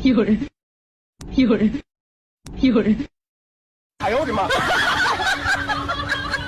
有人，有人，有人。 哎呦我的妈！